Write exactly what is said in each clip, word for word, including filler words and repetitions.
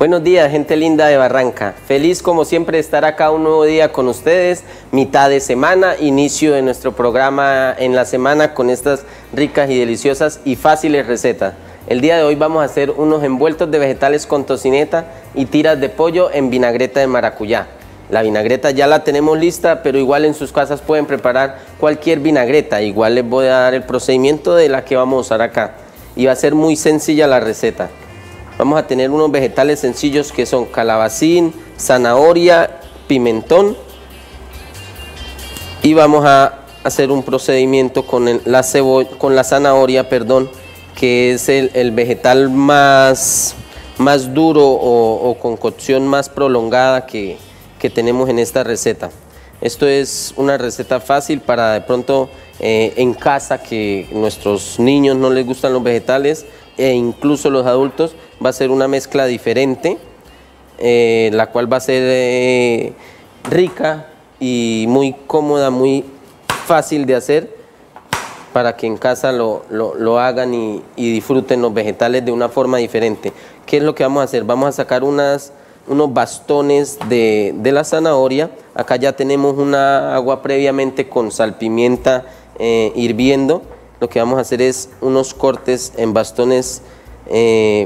Buenos días, gente linda de Barranca. Feliz como siempre de estar acá un nuevo día con ustedes, mitad de semana, inicio de nuestro programa en la semana con estas ricas y deliciosas y fáciles recetas. El día de hoy vamos a hacer unos envueltos de vegetales con tocineta y tiras de pollo en vinagreta de maracuyá. La vinagreta ya la tenemos lista, pero igual en sus casas pueden preparar cualquier vinagreta. Igual les voy a dar el procedimiento de la que vamos a usar acá. Y va a ser muy sencilla la receta. Vamos a tener unos vegetales sencillos que son calabacín, zanahoria, pimentón. Y vamos a hacer un procedimiento con el, la cebolla, con la zanahoria, perdón, que es el, el vegetal más, más duro o, o con cocción más prolongada que, que tenemos en esta receta. Esto es una receta fácil para de pronto eh, en casa, que nuestros niños no les gustan los vegetales e incluso los adultos. Va a ser una mezcla diferente, eh, la cual va a ser eh, rica y muy cómoda, muy fácil de hacer, para que en casa lo, lo, lo hagan y, y disfruten los vegetales de una forma diferente. ¿Qué es lo que vamos a hacer? Vamos a sacar unas, unos bastones de, de la zanahoria. Acá ya tenemos una agua previamente con salpimienta eh, hirviendo. Lo que vamos a hacer es unos cortes en bastones eh,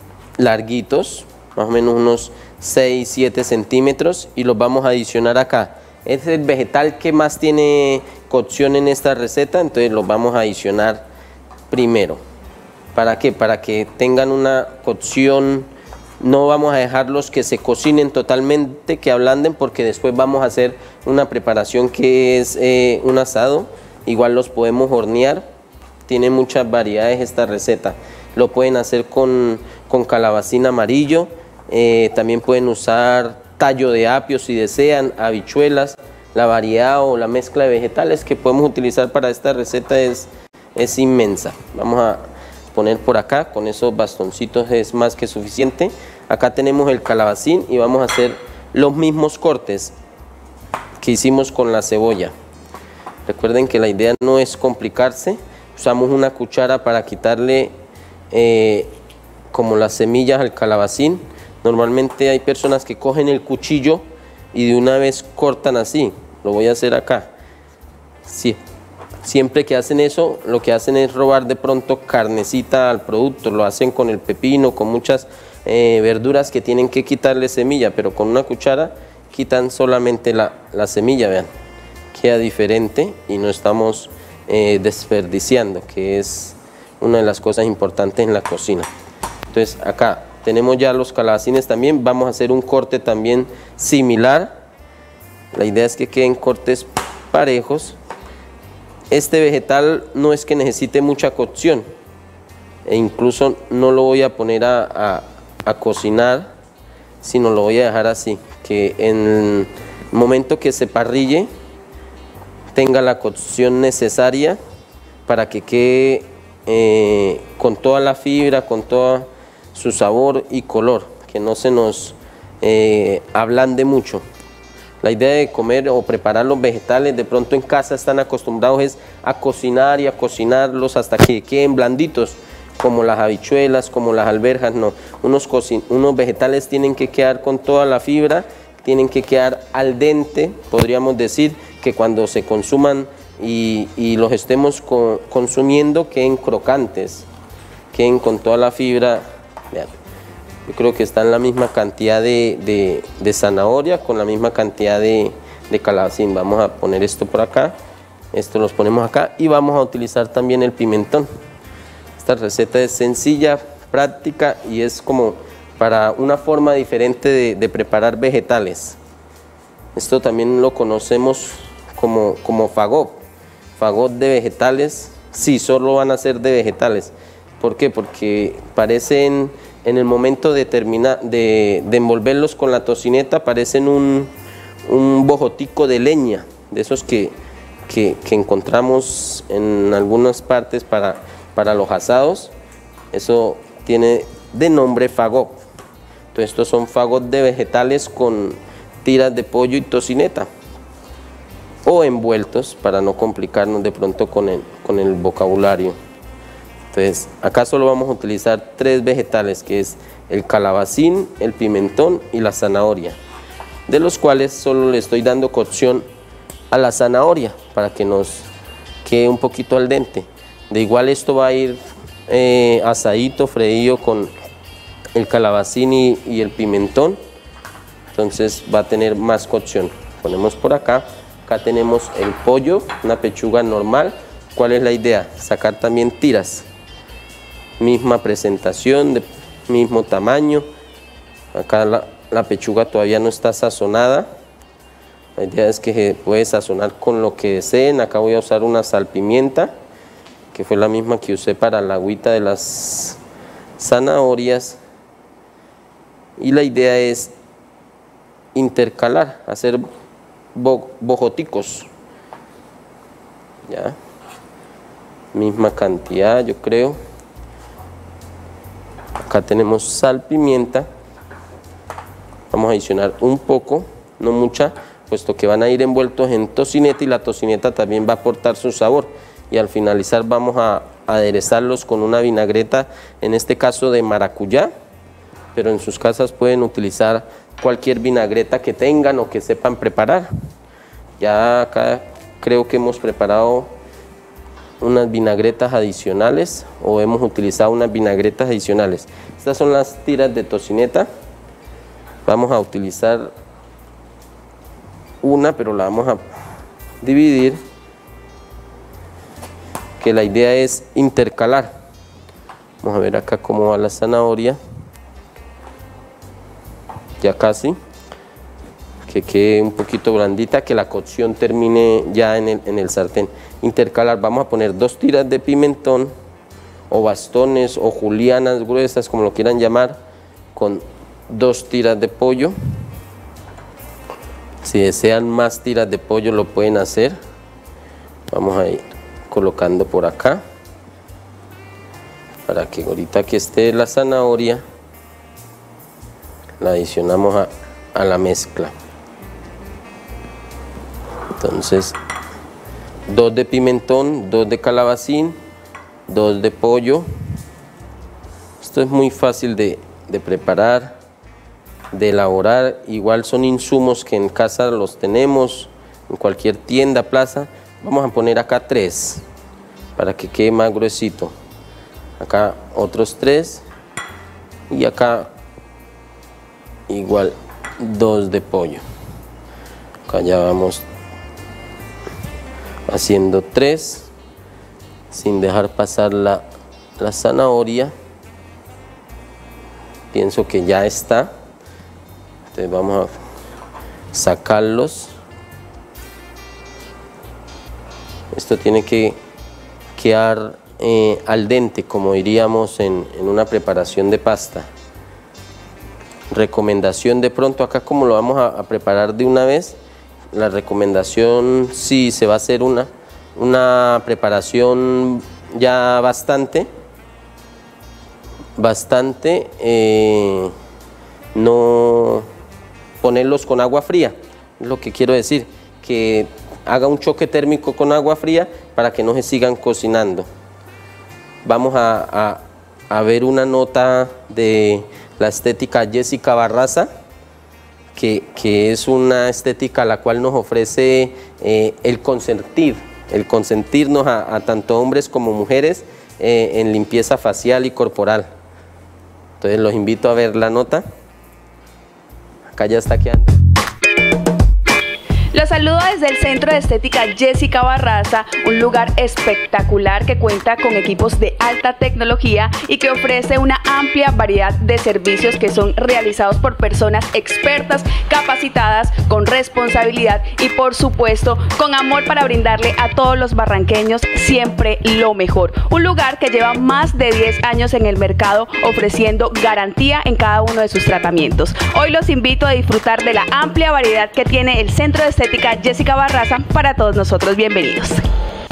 larguitos, más o menos unos seis siete centímetros, y los vamos a adicionar acá. Es el vegetal que más tiene cocción en esta receta, entonces los vamos a adicionar primero. ¿Para qué? Para que tengan una cocción. No vamos a dejarlos que se cocinen totalmente, que ablanden, porque después vamos a hacer una preparación que es eh, un asado. Igual los podemos hornear, tiene muchas variedades esta receta. Lo pueden hacer con, con calabacín amarillo, eh, también pueden usar tallo de apio si desean, habichuelas. La variedad o la mezcla de vegetales que podemos utilizar para esta receta es, es inmensa. Vamos a poner por acá, con esos bastoncitos es más que suficiente. Acá tenemos el calabacín y vamos a hacer los mismos cortes que hicimos con la cebolla. Recuerden que la idea no es complicarse. Usamos una cuchara para quitarle eh, como las semillas al calabacín. Normalmente hay personas que cogen el cuchillo y de una vez cortan así. Lo voy a hacer acá. Sí. Siempre que hacen eso, lo que hacen es robar de pronto carnecita al producto. Lo hacen con el pepino, con muchas eh, verduras que tienen que quitarle semilla, pero con una cuchara quitan solamente la, la semilla, vean. Queda diferente y no estamos eh, desperdiciando, que es una de las cosas importantes en la cocina. Entonces acá tenemos ya los calabacines también. Vamos a hacer un corte también similar. La idea es que queden cortes parejos. Este vegetal no es que necesite mucha cocción, e incluso no lo voy a poner a, a, a cocinar, sino lo voy a dejar así, que en el momento que se parrille tenga la cocción necesaria para que quede eh, con toda la fibra, con todo su sabor y color, que no se nos eh, ablande mucho. La idea de comer o preparar los vegetales, de pronto en casa están acostumbrados es a cocinar y a cocinarlos hasta que queden blanditos, como las habichuelas, como las alberjas. No, unos, unos vegetales tienen que quedar con toda la fibra, tienen que quedar al dente, podríamos decir, que cuando se consuman y, y los estemos co consumiendo queden crocantes, queden con toda la fibra. Vean. Yo creo que está en la misma cantidad de, de, de zanahoria con la misma cantidad de, de calabacín. Vamos a poner esto por acá, esto los ponemos acá y vamos a utilizar también el pimentón. Esta receta es sencilla, práctica y es como para una forma diferente de, de preparar vegetales. Esto también lo conocemos como, como fagot, fagot de vegetales. Sí, solo van a ser de vegetales. ¿Por qué? Porque parecen, en el momento de, terminar, de, de envolverlos con la tocineta, parecen un, un bojotico de leña, de esos que, que, que encontramos en algunas partes para, para los asados. Eso tiene de nombre fagot. Entonces estos son fagot de vegetales con tiras de pollo y tocineta, o envueltos para no complicarnos de pronto con el, con el vocabulario. Entonces, acá solo vamos a utilizar tres vegetales, que es el calabacín, el pimentón y la zanahoria, de los cuales solo le estoy dando cocción a la zanahoria para que nos quede un poquito al dente. De igual esto va a ir eh, asadito, freído con el calabacín y, y el pimentón, entonces va a tener más cocción. Ponemos por acá, acá tenemos el pollo, una pechuga normal. ¿Cuál es la idea? Sacar también tiras, misma presentación, de mismo tamaño. Acá la, la pechuga todavía no está sazonada. La idea es que se puede sazonar con lo que deseen. Acá voy a usar una salpimienta, que fue la misma que usé para la agüita de las zanahorias. Y la idea es intercalar, hacer bo bojoticos. Ya. Misma cantidad, yo creo. Acá tenemos sal, pimienta. Vamos a adicionar un poco, no mucha, puesto que van a ir envueltos en tocineta y la tocineta también va a aportar su sabor. Y al finalizar vamos a aderezarlos con una vinagreta, en este caso de maracuyá, pero en sus casas pueden utilizar cualquier vinagreta que tengan o que sepan preparar. Ya acá creo que hemos preparado unas vinagretas adicionales o hemos utilizado unas vinagretas adicionales. Estas son las tiras de tocineta. Vamos a utilizar una, pero la vamos a dividir, que la idea es intercalar. Vamos a ver acá cómo va la zanahoria. Ya casi, que quede un poquito blandita, que la cocción termine ya en el, en el sartén. Intercalar, vamos a poner dos tiras de pimentón o bastones o julianas gruesas, como lo quieran llamar, con dos tiras de pollo. Si desean más tiras de pollo lo pueden hacer. Vamos a ir colocando por acá para que ahorita que esté la zanahoria la adicionamos a, a la mezcla. Entonces, dos de pimentón, dos de calabacín, dos de pollo. Esto es muy fácil de, de preparar, de elaborar. Igual son insumos que en casa los tenemos, en cualquier tienda, plaza. Vamos a poner acá tres para que quede más gruesito. Acá otros tres y acá igual dos de pollo. Acá ya vamos haciendo tres sin dejar pasar la, la zanahoria. Pienso que ya está, entonces vamos a sacarlos. Esto tiene que quedar eh, al dente, como diríamos en, en una preparación de pasta. Recomendación de pronto acá, como lo vamos a, a preparar de una vez, la recomendación, si se va a hacer una, una preparación ya bastante, bastante, eh, no ponerlos con agua fría, es lo que quiero decir, que haga un choque térmico con agua fría para que no se sigan cocinando. Vamos a, a, a ver una nota de la estética Jessica Barraza, que, que es una estética la cual nos ofrece eh, el consentir, el consentirnos a, a tanto hombres como mujeres eh, en limpieza facial y corporal. Entonces los invito a ver la nota. Acá ya está quedando. Los saludo desde el Centro de Estética Jessica Barraza, un lugar espectacular que cuenta con equipos de alta tecnología y que ofrece una amplia variedad de servicios que son realizados por personas expertas, capacitadas, con responsabilidad y por supuesto con amor para brindarle a todos los barranqueños siempre lo mejor. Un lugar que lleva más de diez años en el mercado ofreciendo garantía en cada uno de sus tratamientos. Hoy los invito a disfrutar de la amplia variedad que tiene el Centro de Estética Jessica Barraza para todos nosotros. Bienvenidos.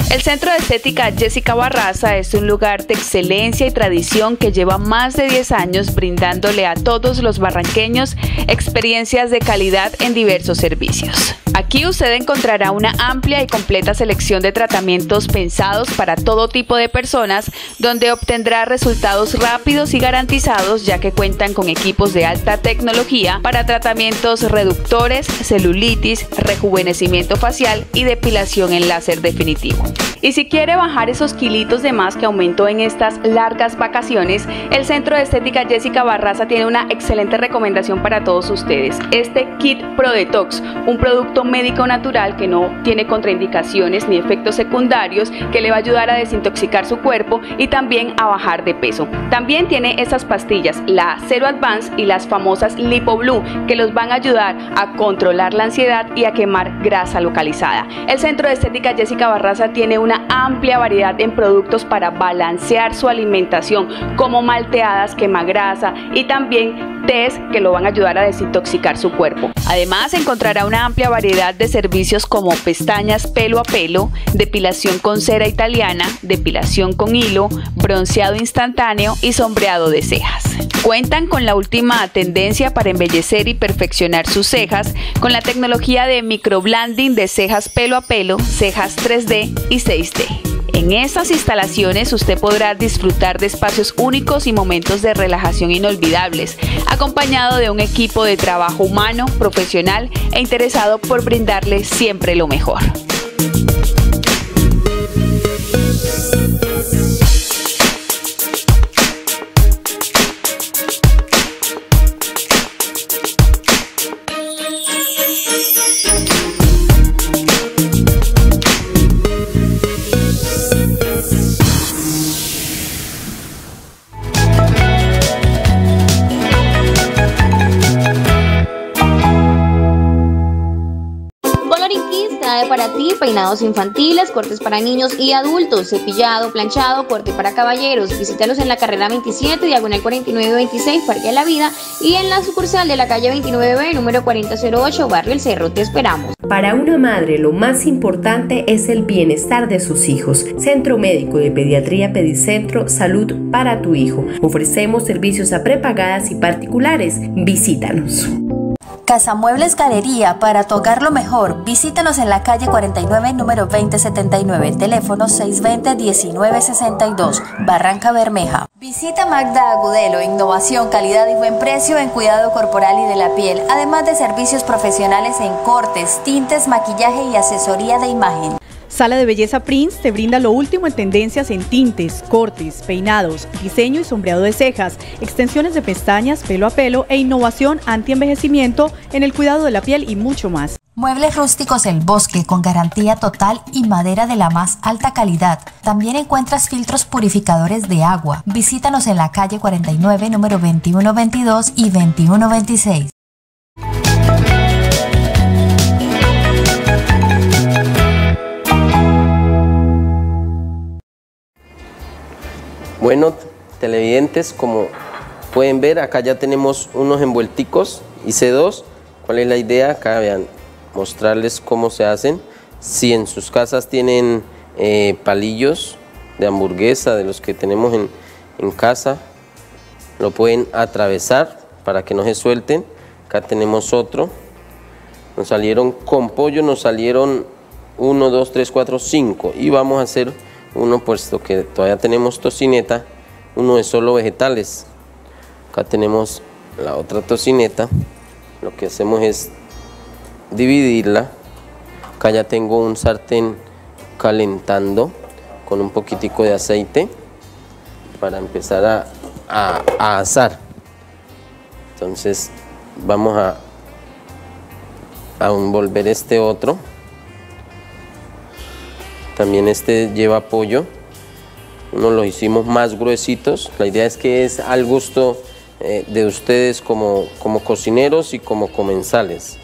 El Centro de Estética Jessica Barraza es un lugar de excelencia y tradición que lleva más de diez años brindándole a todos los barranqueños experiencias de calidad en diversos servicios. Aquí usted encontrará una amplia y completa selección de tratamientos pensados para todo tipo de personas, donde obtendrá resultados rápidos y garantizados, ya que cuentan con equipos de alta tecnología para tratamientos reductores, celulitis, rejuvenecimiento facial y depilación en láser definitivo. Y si quiere bajar esos kilitos de más que aumentó en estas largas vacaciones, el Centro de Estética Jessica Barraza tiene una excelente recomendación para todos ustedes. Este Kit Pro Detox, un producto médico natural que no tiene contraindicaciones ni efectos secundarios, que le va a ayudar a desintoxicar su cuerpo y también a bajar de peso. También tiene estas pastillas, la Zero Advance y las famosas Lipo Blue, que los van a ayudar a controlar la ansiedad y a quemar grasa localizada. El Centro de Estética Jessica Barraza tiene una amplia variedad en productos para balancear su alimentación, como malteadas, quemagrasa y también tés que lo van a ayudar a desintoxicar su cuerpo. Además, encontrará una amplia variedad de servicios como pestañas pelo a pelo, depilación con cera italiana, depilación con hilo, bronceado instantáneo y sombreado de cejas. Cuentan con la última tendencia para embellecer y perfeccionar sus cejas con la tecnología de microblending de cejas pelo a pelo, cejas tres D y seis D. En estas instalaciones usted podrá disfrutar de espacios únicos y momentos de relajación inolvidables, acompañado de un equipo de trabajo humano, profesional e interesado por brindarle siempre lo mejor. Para ti, peinados infantiles, cortes para niños y adultos, cepillado, planchado, corte para caballeros. Visítalos en la carrera veintisiete, diagonal cuarenta y nueve veintiséis, Parque de la Vida, y en la sucursal de la calle veintinueve B, número cuarenta cero ocho, Barrio El Cerro. Te esperamos. Para una madre, lo más importante es el bienestar de sus hijos. Centro Médico de Pediatría Pedicentro, salud para tu hijo. Ofrecemos servicios a prepagadas y particulares. Visítanos. Casa Muebles Galería, para tu hogar lo mejor. Visítanos en la calle cuarenta y nueve, número veinte setenta y nueve, teléfono seis dos cero, diecinueve sesenta y dos, Barranca Bermeja. Visita Magda Agudelo, innovación, calidad y buen precio en cuidado corporal y de la piel, además de servicios profesionales en cortes, tintes, maquillaje y asesoría de imagen. Sala de Belleza Prince te brinda lo último en tendencias en tintes, cortes, peinados, diseño y sombreado de cejas, extensiones de pestañas, pelo a pelo e innovación anti-envejecimiento en el cuidado de la piel y mucho más. Muebles rústicos El Bosque, con garantía total y madera de la más alta calidad. También encuentras filtros purificadores de agua. Visítanos en la calle cuarenta y nueve, número veintiuno veintidós y veintiuno veintiséis. Bueno, televidentes, como pueden ver, acá ya tenemos unos envuelticos, hice dos. ¿Cuál es la idea? Acá vean, mostrarles cómo se hacen. Si en sus casas tienen eh, palillos de hamburguesa, de los que tenemos en, en casa, lo pueden atravesar para que no se suelten. Acá tenemos otro. Nos salieron con pollo, nos salieron uno, dos, tres, cuatro, cinco. Y vamos a hacer uno, puesto que todavía tenemos tocineta, uno de solo vegetales. Acá tenemos la otra tocineta. Lo que hacemos es dividirla. Acá ya tengo un sartén calentando con un poquitico de aceite para empezar a, a, a asar. Entonces vamos a, a envolver este otro. También este lleva pollo. Uno los hicimos más gruesitos. La idea es que es al gusto eh, de ustedes como, como cocineros y como comensales.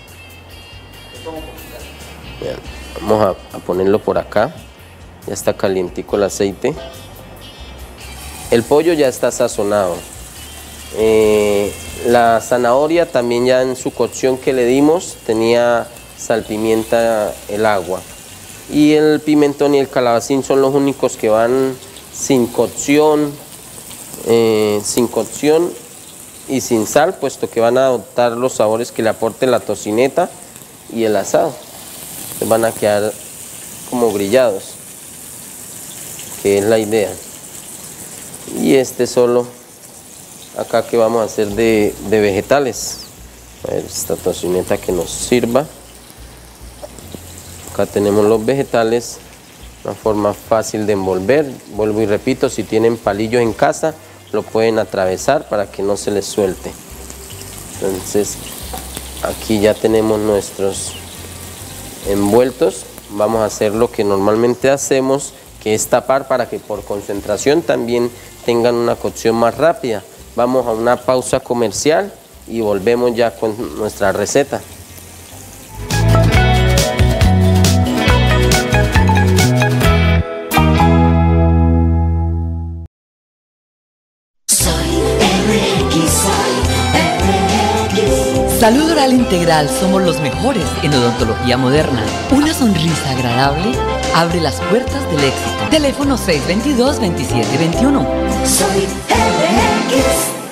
Bien, vamos a, a ponerlo por acá. Ya está calientico el aceite. El pollo ya está sazonado. Eh, la zanahoria también ya en su cocción que le dimos tenía salpimienta el agua. y el pimentón y el calabacín son los únicos que van sin cocción, eh, sin cocción y sin sal, puesto que van a adoptar los sabores que le aporte la tocineta y el asado. Entonces van a quedar como grillados, que es la idea. Y este solo acá que vamos a hacer de, de vegetales. A ver, esta tocineta que nos sirva. Acá tenemos los vegetales, una forma fácil de envolver. Vuelvo y repito, si tienen palillos en casa, lo pueden atravesar para que no se les suelte. Entonces, aquí ya tenemos nuestros envueltos. Vamos a hacer lo que normalmente hacemos, que es tapar para que por concentración también tengan una cocción más rápida. Vamos a una pausa comercial y volvemos ya con nuestra receta. Salud Oral Integral, somos los mejores en odontología moderna. Una sonrisa agradable abre las puertas del éxito. Teléfono seis dos dos, veintisiete veintiuno. Soy R X.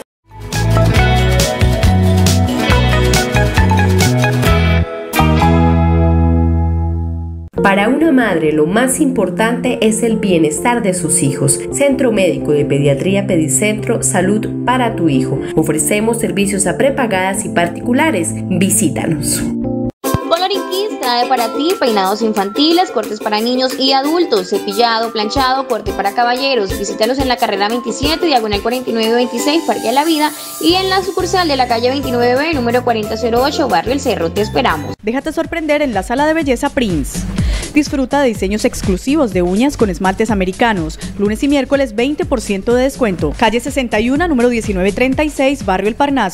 Para una madre lo más importante es el bienestar de sus hijos. Centro Médico de Pediatría Pedicentro, salud para tu hijo. Ofrecemos servicios a prepagadas y particulares. Visítanos. Coloring Kids trae para ti peinados infantiles, cortes para niños y adultos, cepillado, planchado, corte para caballeros. Visítalos en la carrera veintisiete, diagonal cuarenta y nueve veintiséis, Parque de la Vida, y en la sucursal de la calle veintinueve B, número cuarenta cero ocho, Barrio El Cerro. Te esperamos. Déjate sorprender en la Sala de Belleza Prince. Disfruta de diseños exclusivos de uñas con esmaltes americanos. Lunes y miércoles veinte por ciento de descuento. Calle sesenta y uno, número diecinueve treinta y seis, Barrio El Parnaso.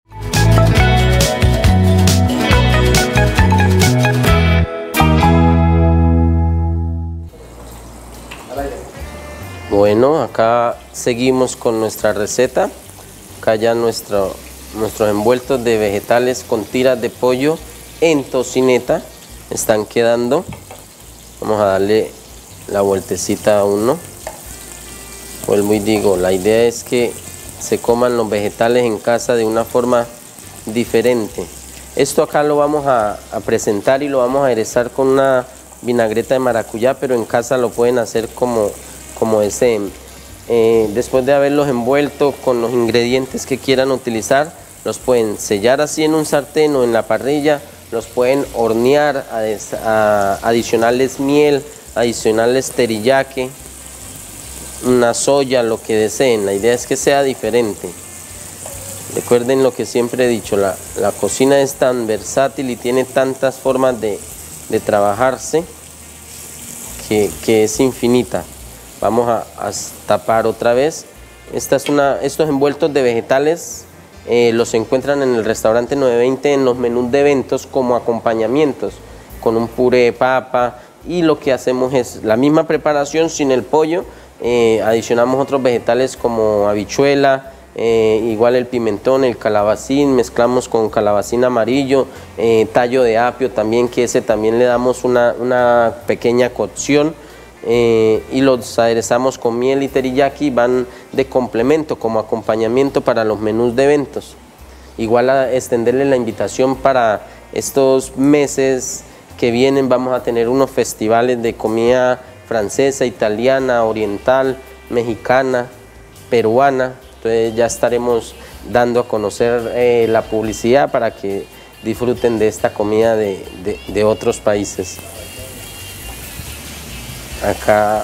Bueno, acá seguimos con nuestra receta. Acá ya nuestro, nuestros envueltos de vegetales con tiras de pollo en tocineta están quedando. Vamos a darle la vueltecita a uno. Vuelvo y digo, la idea es que se coman los vegetales en casa de una forma diferente. Esto acá lo vamos a, a presentar y lo vamos a aderezar con una vinagreta de maracuyá, pero en casa lo pueden hacer como, como deseen. Eh, después de haberlos envuelto con los ingredientes que quieran utilizar, los pueden sellar así en un sartén o en la parrilla. Los pueden hornear, a, a, adicionarles miel, adicionarles teriyaki, una soya, lo que deseen. La idea es que sea diferente. Recuerden lo que siempre he dicho, la, la cocina es tan versátil y tiene tantas formas de, de trabajarse que, que es infinita. Vamos a, a tapar otra vez. Esta es una, estos envueltos de vegetales Eh, los encuentran en el restaurante nueve veinte en los menús de eventos como acompañamientos, con un puré de papa, y lo que hacemos es la misma preparación sin el pollo, eh, adicionamos otros vegetales como habichuela, eh, igual el pimentón, el calabacín, mezclamos con calabacín amarillo, eh, tallo de apio también, que ese también le damos una, una pequeña cocción. Eh, y los aderezamos con miel y teriyaki, van de complemento como acompañamiento para los menús de eventos. Igual a extenderle la invitación para estos meses que vienen. Vamos a tener unos festivales de comida francesa, italiana, oriental, mexicana, peruana. Entonces ya estaremos dando a conocer eh, la publicidad para que disfruten de esta comida de, de, de otros países. Acá,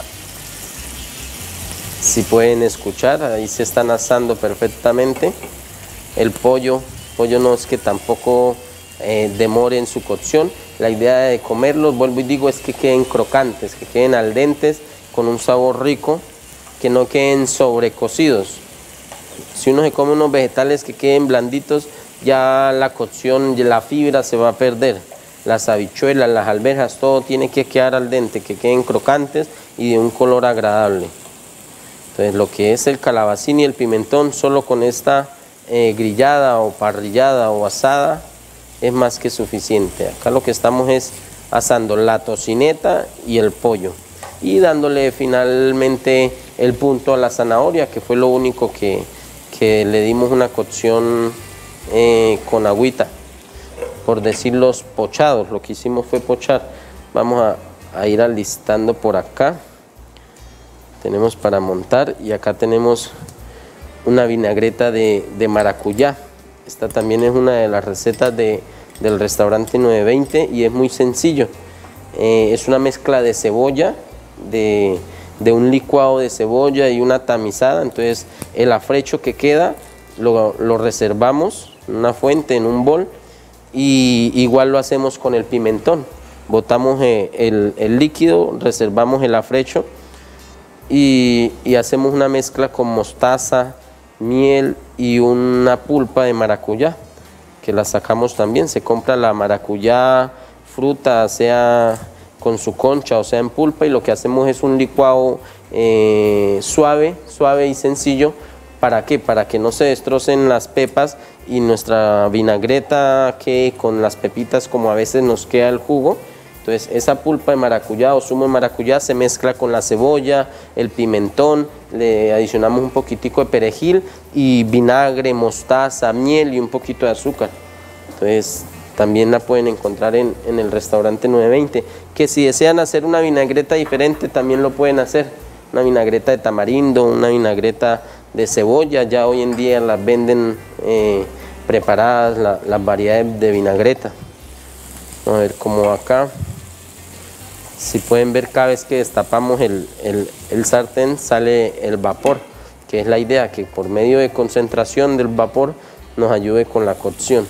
si pueden escuchar, ahí se están asando perfectamente. El pollo, pollo no es que tampoco eh, demore en su cocción. La idea de comerlos, vuelvo y digo, es que queden crocantes, que queden al dentes, con un sabor rico, que no queden sobrecocidos. Si uno se come unos vegetales que queden blanditos, ya la cocción, la fibra se va a perder. Las habichuelas, las alberjas, todo tiene que quedar al dente, que queden crocantes y de un color agradable. Entonces lo que es el calabacín y el pimentón, solo con esta eh, grillada o parrillada o asada, es más que suficiente. Acá lo que estamos es asando la tocineta y el pollo y dándole finalmente el punto a la zanahoria, que fue lo único que, que le dimos una cocción eh, con agüita, por decir los pochados. Lo que hicimos fue pochar. Vamos a, a ir alistando por acá. Tenemos para montar y acá tenemos una vinagreta de, de maracuyá. Esta también es una de las recetas de, del restaurante nueve veinte y es muy sencillo. Eh, es una mezcla de cebolla, de, de un licuado de cebolla y una tamizada. Entonces el afrecho que queda lo, lo reservamos en una fuente, en un bol, y igual lo hacemos con el pimentón. Botamos eh, el, el líquido, reservamos el afrecho y, y hacemos una mezcla con mostaza, miel y una pulpa de maracuyá, que la sacamos también. Se compra la maracuyá, fruta, sea con su concha o sea en pulpa, y lo que hacemos es un licuado eh, suave, suave y sencillo. ¿Para qué? Para que no se destrocen las pepas y nuestra vinagreta quede con las pepitas como a veces nos queda el jugo. Entonces esa pulpa de maracuyá o zumo de maracuyá se mezcla con la cebolla, el pimentón, le adicionamos un poquitico de perejil y vinagre, mostaza, miel y un poquito de azúcar. Entonces también la pueden encontrar en, en el restaurante nueve veinte, que si desean hacer una vinagreta diferente también lo pueden hacer. Una vinagreta de tamarindo, una vinagreta de cebolla, ya hoy en día las venden eh, preparadas, la, las variedades de vinagreta. Vamos a ver cómo acá. Si pueden ver, cada vez que destapamos el, el, el sartén sale el vapor, que es la idea, que por medio de concentración del vapor nos ayude con la cocción,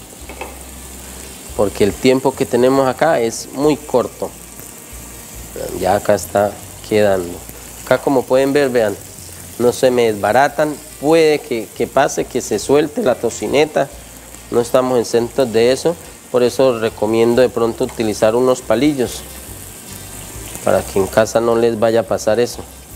porque el tiempo que tenemos acá es muy corto. Ya acá está quedando. Acá, como pueden ver, vean, no se me desbaratan. Puede que, que pase, que se suelte la tocineta, no estamos exentos de eso. Por eso recomiendo de pronto utilizar unos palillos, para que en casa no les vaya a pasar eso.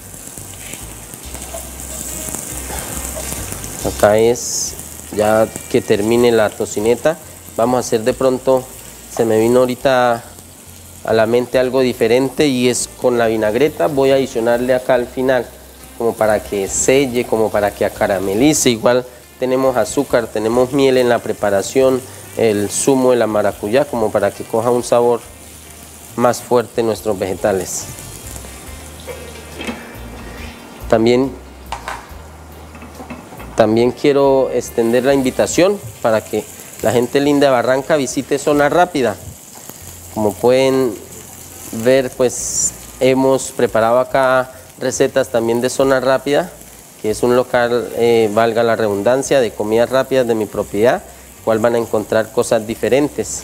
Acá es ya que termine la tocineta. Vamos a hacer de pronto, se me vino ahorita a la mente algo diferente, y es con la vinagreta. Voy a adicionarle acá al final, como para que selle, como para que acaramelice. Igual tenemos azúcar, tenemos miel en la preparación, el zumo de la maracuyá, como para que coja un sabor más fuerte nuestros vegetales. También, también quiero extender la invitación para que la gente linda de Barranca visite Zona Rápida. Como pueden ver, pues hemos preparado acá recetas también de Zona Rápida, que es un local, eh, valga la redundancia, de comidas rápidas de mi propiedad, cual van a encontrar cosas diferentes.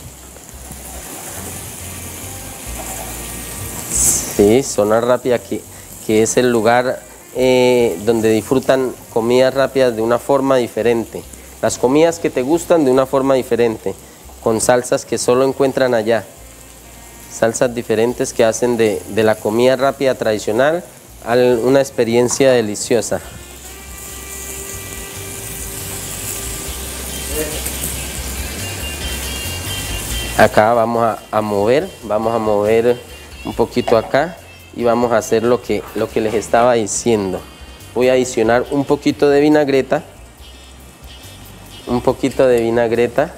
Sí, Zona Rápida, que, que es el lugar eh, donde disfrutan comidas rápidas de una forma diferente. Las comidas que te gustan de una forma diferente, con salsas que solo encuentran allá. Salsas diferentes que hacen de, de la comida rápida tradicional a una experiencia deliciosa. Acá vamos a, a mover, vamos a mover un poquito acá y vamos a hacer lo que, lo que les estaba diciendo. Voy a adicionar un poquito de vinagreta, un poquito de vinagreta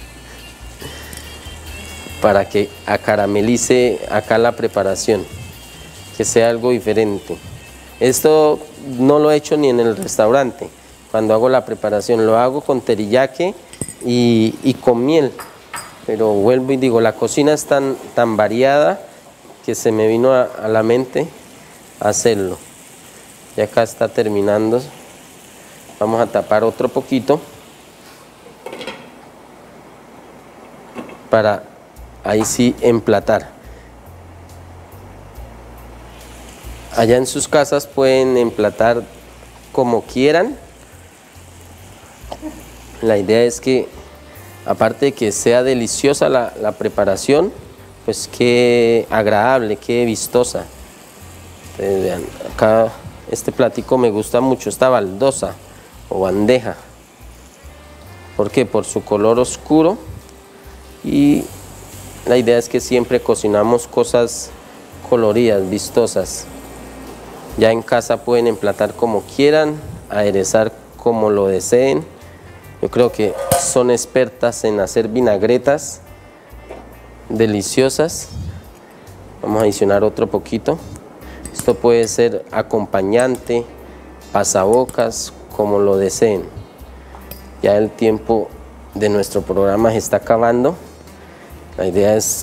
para que acaramelice acá la preparación, que sea algo diferente. Esto no lo he hecho ni en el restaurante. Cuando hago la preparación lo hago con teriyaki y, y con miel, pero vuelvo y digo, la cocina es tan, tan variada que se me vino a, a la mente hacerlo. Y acá está terminando. Vamos a tapar otro poquito para ahí sí emplatar. Allá en sus casas pueden emplatar como quieran. La idea es que, aparte de que sea deliciosa la, la preparación, pues qué agradable, qué vistosa. Ustedes vean, acá este platico me gusta mucho, esta baldosa o bandeja. ¿Por qué? Por su color oscuro y la idea es que siempre cocinamos cosas coloridas, vistosas. Ya en casa pueden emplatar como quieran, aderezar como lo deseen. Yo creo que son expertas en hacer vinagretas deliciosas. Vamos a adicionar otro poquito. Esto puede ser acompañante, pasabocas, como lo deseen. Ya el tiempo de nuestro programa se está acabando. La idea es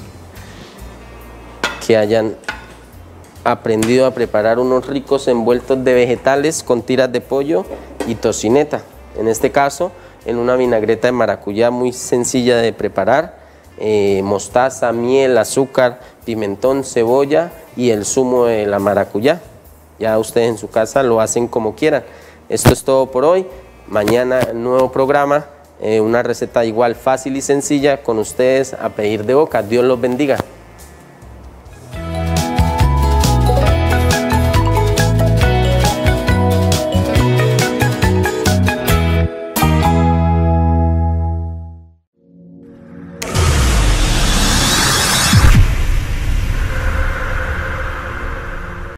que hayan aprendido a preparar unos ricos envueltos de vegetales con tiras de pollo y tocineta. En este caso, en una vinagreta de maracuyá muy sencilla de preparar, eh, mostaza, miel, azúcar, pimentón, cebolla y el zumo de la maracuyá. Ya ustedes en su casa lo hacen como quieran. Esto es todo por hoy. Mañana nuevo programa, eh, una receta igual fácil y sencilla con ustedes a pedir de boca. Dios los bendiga.